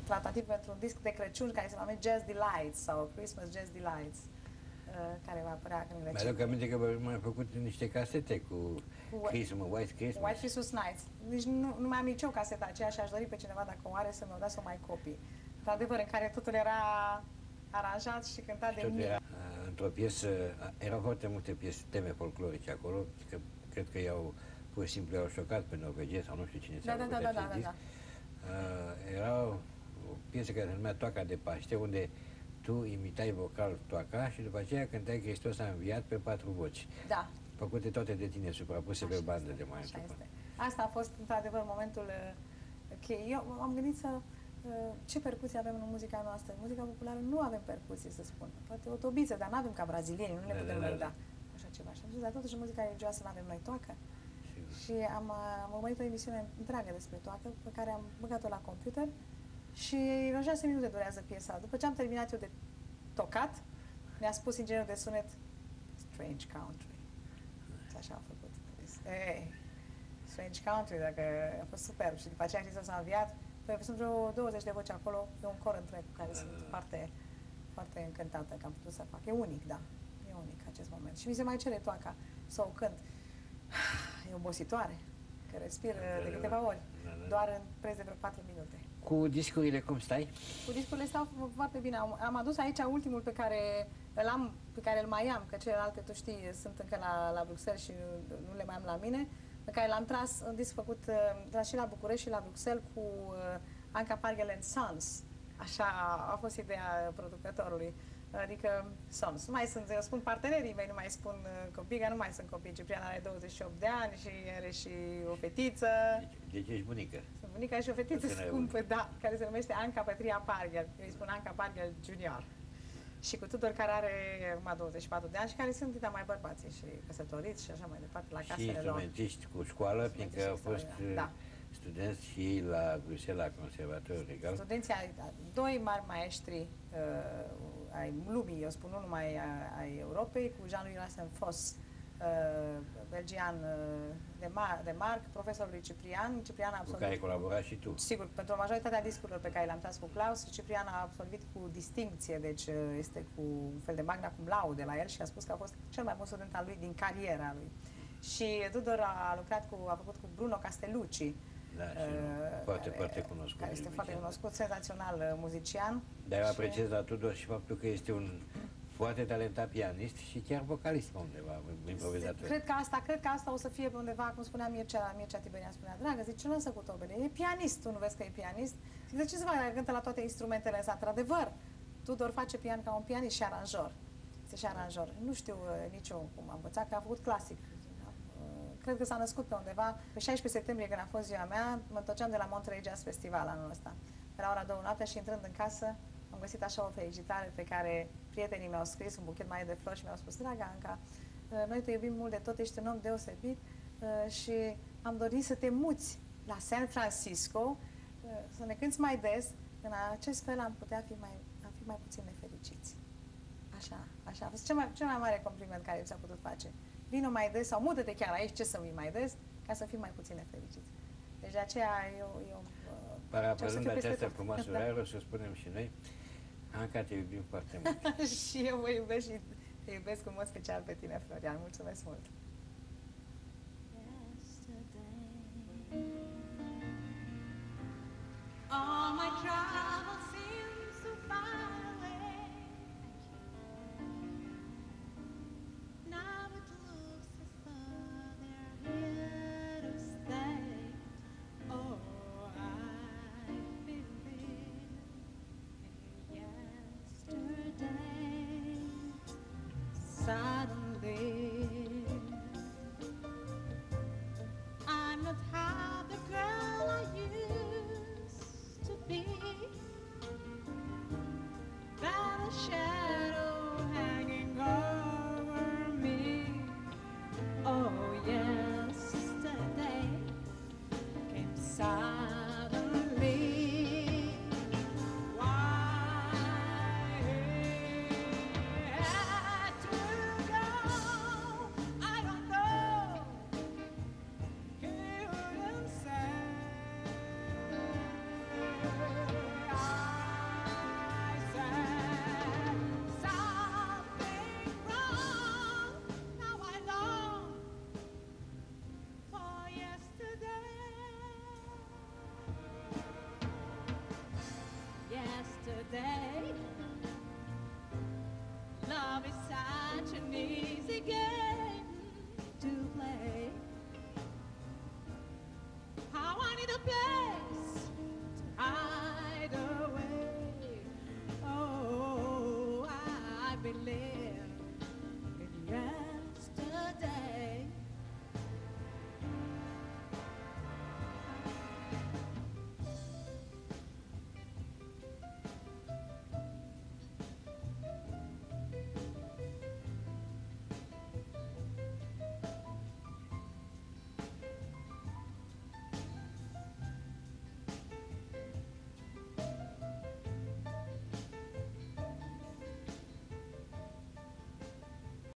tratativ pentru un disc de Crăciun care se numește Jazz Delights sau Christmas Jazz Delights, care va apărea în Mi aduc aminte că m-am făcut niște casete cu Christmas, White Christmas. White Christmas Nights. Deci nu mai am nicio casetă aceea și aș dori pe cineva, dacă o are, să mi-o dea să o mai copii. Într-adevăr, în care totul era aranjat și cântat de mine. Într-o piesă, erau foarte multe piese, teme folclorice acolo, că cred că pur și simplu i-au șocat pe norvegezi sau nu știu cine ți-a făcut acest disc. Era o piesă care se numea Toaca de Paște, unde tu imitai vocal toaca și după aceea cântai Hristos a înviat pe 4 voci. Da. Făcute toate de tine, suprapuse pe bandă de mai încolo. Asta a fost, într-adevăr, momentul cheie. Eu am gândit să... ce percuții avem în muzica noastră? În muzica populară nu avem percuții, să spun. Poate o tobiță, dar nu avem ca brazilieni, nu le putem lăuda. Așa ceva. Și am zis, dar totuși în muzica religioasă nu avem noi toacă. Și am urmărit o emisiune întreagă despre toacă, pe care am băgat-o la computer și în 6 minute durează piesa. După ce am terminat eu de tocat, mi-a spus inginerul de sunet Strange Country. Și așa am făcut. Hey, Strange Country, dacă a fost superb. Și după aceea Hristos a înviat. Păi sunt vreo 20 de voci acolo, e un cor întreg cu care sunt foarte, foarte încântată că am putut să fac. E unic, da. E unic acest moment. Și mi se mai cere toaca să o cânt. E obositoare, că respir de câteva ori, doar în preț de vreo 4 minute. Cu discurile cum stai? Cu discurile stau foarte bine. Am adus aici ultimul pe care îl mai am, că celelalte, tu știi, sunt încă la Bruxelles și nu le mai am la mine, pe care l-am tras, un disc făcut tras și la București și la Bruxelles cu Anca Pargel & Sons. Așa a fost ideea producătorului. Adică Sons. Nu mai sunt, eu spun partenerii mei, nu mai spun copii, că nu mai sunt copii. Ciprian are 28 de ani și are și o fetiță. Deci ești bunică. Sunt bunica și o fetiță scumpă, da, care se numește Anca Petria Pargel. Eu îi spun Anca Pargel Junior. Și cu Tudor, care are 24 de ani și care sunt mai bărbații și căsătoriți și așa mai departe, la casele lor. Și instrumentiști cu școală, fiindcă au fost studenți și ei la Bruxelles, la Conservatorul Regal. Studenții, doi mari maestri ai lumii, eu spun, nu numai ai Europei, cu Jean-Louis Rassenfoss, belgian de Marc, profesorului Ciprian. Ciprian a absolvit, cu care ai colaborat și tu. Sigur, pentru majoritatea discurilor pe care le-am tras cu Klaus, Ciprian a absolvit cu distincție, deci este cu un fel de magna cum laude la el și a spus că a fost cel mai bun student al lui din cariera lui. Și Tudor a făcut cu Bruno Castellucci. Da, și foarte cunoscut. Care este foarte cunoscut, senzațional muzician. Dar eu apreciez la Tudor și faptul că este un foarte talentat pianist și chiar vocalist pe undeva, improvizator. Cred că asta o să fie pe undeva, cum spunea Mircea Tiberian, spunea, dragă, zice, ce lasă cu tobele? E pianist, tu nu vezi că e pianist? Zic, de ce să fac, cântă la toate instrumentele astea? Într-adevăr, Tudor face pian ca un pianist și aranjor. Este și aranjor. Nu știu nici eu cum am învățat, că a făcut clasic. Cred că s-a născut pe undeva. Pe 16 septembrie, când a fost ziua mea, mă întorceam de la Monterey Jazz Festival anul ăsta. Era ora 2 noaptea și intrând în casă, am găsit așa o felicitare pe care prietenii mi-au scris, un buchet mai de flori și mi-au spus, dragă Anca, noi te iubim mult de tot, ești un om deosebit și am dorit să te muți la San Francisco, să ne cânti mai des, în acest fel am fi mai puțin nefericiți. Așa a fost cel mai mare compliment care ți-a putut face. Vino mai des sau mută-te chiar aici, ce să vii mai des, ca să fii mai puțin nefericiți. Deci de aceea eu parafrazând această frumoasă rară, să spunem și noi, Anca, te iubim foarte mult. Și eu mă iubesc și te iubesc în mod special pe tine, Florian. Mulțumesc mult! All my troubles seem so far away. Now it looks as though they're here to stay. Oh, I believe in yesterday. Suddenly, I'm not half the girl I used to be. Love is such an easy game to play. How I need a place